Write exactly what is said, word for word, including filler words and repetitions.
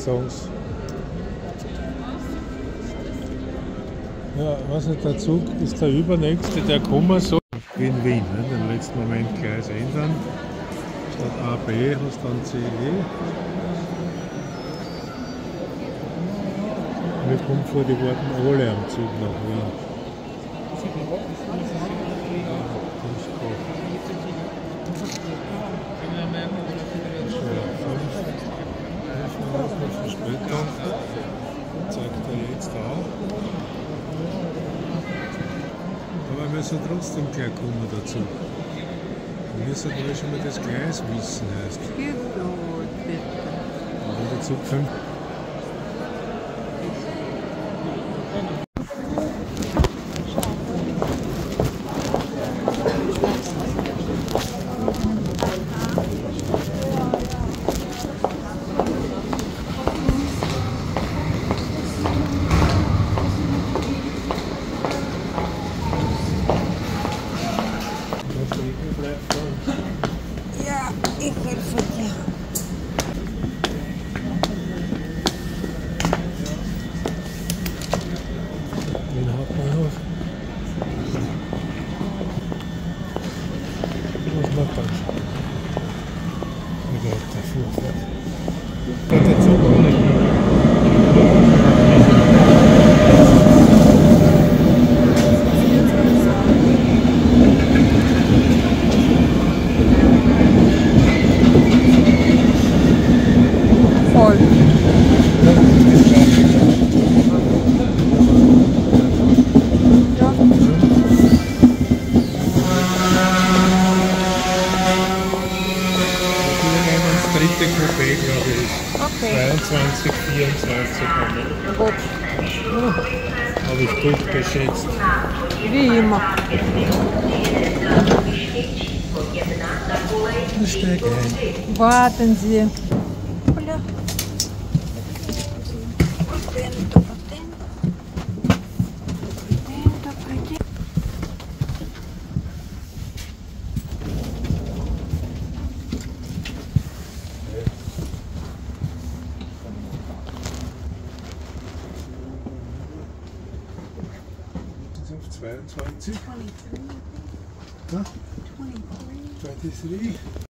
sagen sie. Ja, weiß nicht, der Zug ist der übernächste, der kommen soll. Wie in Wien, ne? Den letzten Moment Gleis ändern. Statt A, B hast du dann C, E. Mir kommt vor, die warten alle am Zug nach Wien. Verspätung zeigt er jetzt auch. Aber wir müssen trotzdem gleich kommen dazu. Wir müssen aber schon mal das Gleis wissen heißt. Aber der Zug fünf. Ja, ich helfe dir. Den Hauptbahnhof. Was macht das? Wie geht der Fuhrfahrt? Geht der Zug auch nicht mehr? Voll. Dritte Coupé, glaube ich. Okay. zweiundzwanzig, vierundzwanzig haben wir. Gut. Ja, habe ich gut geschätzt. Wie immer. Ich steige ein. Warten Sie. Auf zweiundzwanzig. Ja? zweiundzwanzig.